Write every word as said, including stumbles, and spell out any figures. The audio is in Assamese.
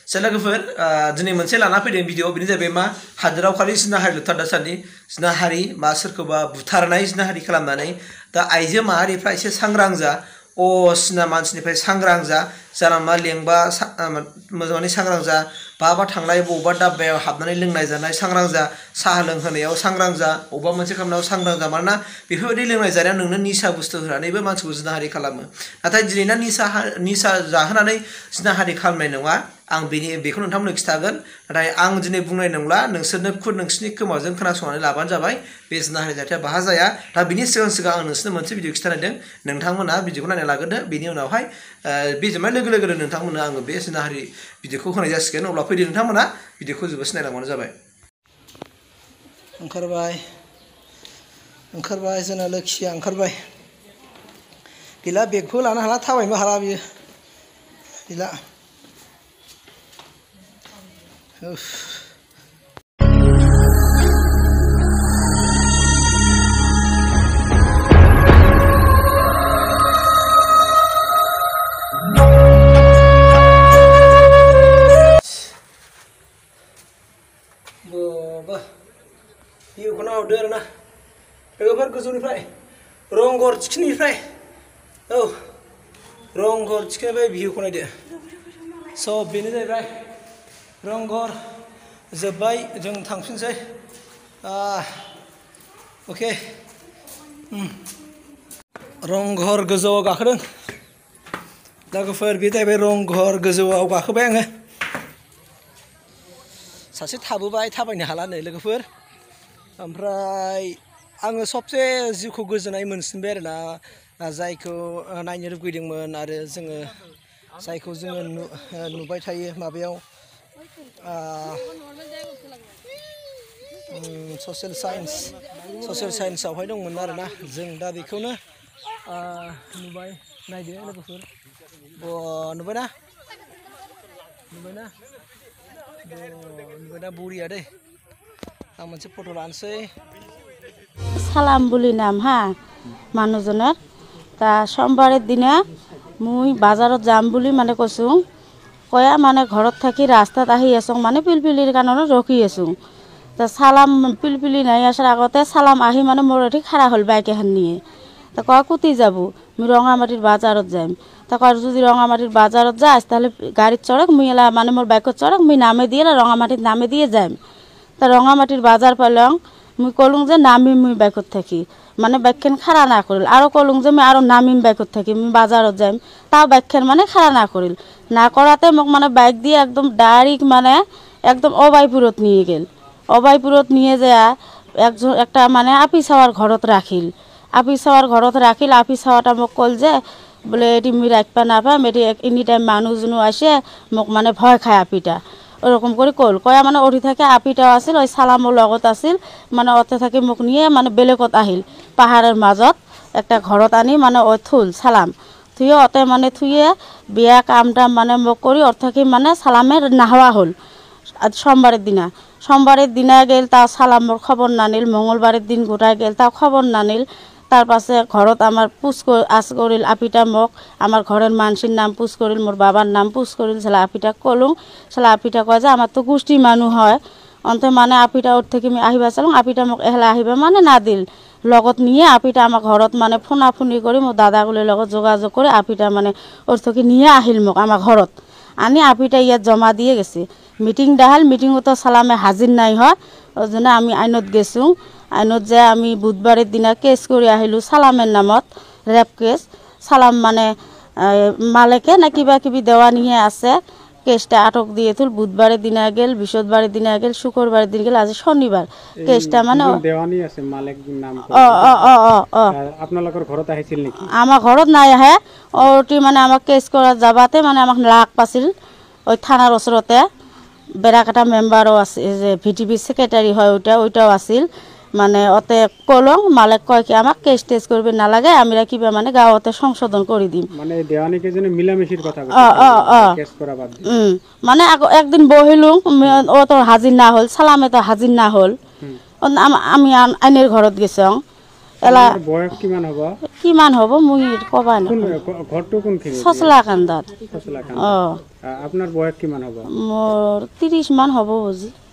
Lwgwpwr दिनै मोनसे लाना फैदों भिडिअ बिनि जाबाय मा हादोराव खालि जिनाहारि लुथार दासान्दि जिनाहारि मा सोरखौबा बुथारनाय जिनाहारि खालामनानै दा आइजो माहारिफ्रा एसे सांग्रां जा अ सिना मानसिनिफ्राय सांग्रां जा जानामा लेंबा मोजाङै सांग्रां जा बाबा थांनाय बबेबा दाब्बायाव हाबनानै लोंनाय जानाय सांग्रां जा साहा लोंहोनायाव सांग्रां जा बबेबा मोनसे खालामनायाव सांग्रां जा मानोना बेफोरबायदि लोंनाय जानायाव नोंनो निसा बुस्थु होनानैबो मानसिखौ जिनाहारि खालामो नाथाय दिनैना निसा निसा जाहोनानै जिनाहारि खालामनाय नङा आं बेनि बेखौ नोंथांमोननो खिथागोन नाथाय आं दिनै बुंनाय नंला नोंसोरनो खुद नोंसिनि खोमाजों खोनासंनानै लाबानो जाबाय बे जिनाहारि जाथाया बाहा जाया दा बिनि सिगां सिगां आं नोंसोरनो मोनसे भिडिअ खिथानायदों नोंथांमोना भिडिअखौ नायना लाग्रोदो बेनि उनावहाय बे जोबनाय लोगो लोगोनो नोंथांमोननो आङो बे जिनाहारि भिडिअखौ होनाय जासिगोन अब्ला फैदो नोंथांमोना भिडिअखौ जोबोद नायलांबानो जाबाय ओंखारबाय ओंखारबाय जोंना लोखिया ओंखारबाय गैला बेगखौ लानो हाला थाबायनोबो हाला बियो गैला Oof. Boba. Hiu kena order na. Lwgwpwr Gwbwniprai. Ronggor chikinifrai. Oh. Ronggor chikinifrai hiu kena dia. So bini जाहैबाय रंगर जोब्बाय जों थांफिनसै अके रंघर गोजौआव गाखोदों लोगोफोर बे जाहैबाय रंघर गोजौआव गाखोबाय आङो सासे थाबोबाय थाबायनो हाला नै लोगोफोर ओमफ्राय आङो सबसे जिउखौ गोजोननाय मोनसिनबाय आरोना जायखौ नायनो लुगैदोंमोन आरो जोङो जायखौ जोङो नुबाय थायो माबायाव ससियेल साइन्स ससियेल साइन्सआवहाय दंमोन आरोना जों दा बेखौनो नुबाय नायदो लोगोफोर नुबायना नुबायना नुबायना बरिया दै आं मोनसे फट' लानोसै সালাম বুলি নাম হা মানুহজনৰ তা সোমবাৰৰ দিনা মই বাজাৰত যাম বুলি মানে কৈছো কয়া মানে ঘৰত থাকি ৰাস্তাত আহি আছো মানে পিলপিলিৰ কাৰণে ৰখি আছো তা সালাম পিলপিলি নাই আসার আগতে সালাম আহি মানে মোৰ এটি খাড়া হল বাইক এখন নিয়ে তা কয় কুতি যাব মই ৰঙামাটিৰ বাজাৰত যাম তা কয় যদি ৰঙামাটিৰ বাজাৰত যাস তাহলে গাড়িত চড়ক মই এলা মানে মোৰ বাইকত চড়ক মই নামে দিয়ে ৰঙামাটিত নামে দিয়ে যাম তা ৰঙামাটিৰ বাজাৰ পালং মই কলুং যে নামি মই বাইকত থাকি মানে বাইকখন খাড়া না করিল আর কলুং যে মই আর নামিম বাইকত থাকি মই বাজারত যাম তাও বাইকখন মানে খাড়া না করিল না করাতে মোক মানে বাইক দিয়ে একদম ডাইরেক্ট মানে একদম অবাইপুরত নিয়ে গেল অবাইপুরত নিয়ে যায় একজন একটা মানে আপি সাওয়ার ঘরত রাখিল আপি সাওয়ার ঘরত রাখিল আপি সাওয়াটা মোক কল যে বলে এটি মই রাখবা না পাম এটি এনি টাইম মানুষজনও আসে মোক মানে ভয় খায় আপিটা ওরকম করে কল কয়া মানে ওঠি থাকে আপিটাও আছিল ওই সালামৰ লগত আছিল মানে অতে থাকি মোক নিয়ে মানে বেলেগত আহিল পাহাড়ের মাজত একটা ঘরত আনি মানে ওই থুল সালাম থুয়ে অতে মানে থুয়ে বিয়া কামটা মানে মোক করি ওর থাকি মানে সালামের নাহওয়া হল সোমবারের দিনা সোমবারের দিনা গেল তা সালামর খবর নানিল মঙ্গলবারের দিন গোটাই গেল তা খবর নানিল তার পাশে ঘরত আমার পুষ আস করিল আপিটা মোক আমার ঘরের মানুষের নাম পুষ করিল মোর বাবার নাম পুষ করিল সেলা আপিটা কলুং সেলা আপিটা কয় যে আমার তো গোষ্ঠী মানুষ হয় অন্তে মানে আপিটা ওর থেকে আমি আহিবা চালুং আপিটা মোক এহলা আহিবা মানে না দিল লগত নিয়ে আপিটা আমার ঘরত মানে ফোনা ফোনি করে মোর দাদাগুলির লগত যোগাযোগ করে আপিটা মানে ওর থেকে নিয়ে আহিল মোক আমার ঘরত আনি আপিটা ইয়াত জমা দিয়ে গেছে মিটিং ডাহাল মিটিংও তো সালামে হাজির নাই হয় ওই জন্য আমি আইনত গেছো আইনত যে আমি বুধবারের দিনা কেস করে আহিলো সালামের নামত রেপ কেস সালাম মানে মালেকে না কিবা কিবি দেওয়া নিয়ে আছে কেসটা আটক দিয়ে তুল বুধবারের দিনা গেল বৃহস্পতিবারের দিনা গেল শুক্রবারের দিন গেল আজ শনিবার কেসটা মানে দেওয়ানি আছে মালিক নাম অ অ অ অ আপনাদের ঘরত আহিছিল নেকি আমার ঘরত নাই আহে ওটি মানে আমাক কেস করা যাবাতে মানে আমাক লাগ পাছিল ওই থানার ওসরতে বেড়াকাটা মেম্বারও আছে যে ভিটিপি সেক্রেটারি হয় ওইটা ওইটাও আছিল মানে অতে কলং মালিক কয় কি আমাক কেস টেস করবে না লাগে আমরা কিবা মানে গাঁৱতে সংশোধন কৰি দিম মানে দেওয়ানিকে জন্য মিলামিশির কথা অ অ অ কেস করা বাদ হুম মানে একদিন বহিলুং ও তো হাজির না হল সালামে তো হাজির না হল আমি আইনের ঘরত গেছং এলা আপোনাৰ বয়স কিমান হ'ব কিমান হ'ব মই ক'বা কোন নোৱাৰো ঘ- ঘৰটো কোনখিনি চচলা কান্দাত ফচলা কান্দ। অ আ, আপোনাৰ বয়স কিমান হ'ব মোৰ ত্ৰিশ মান হ'ব বুজি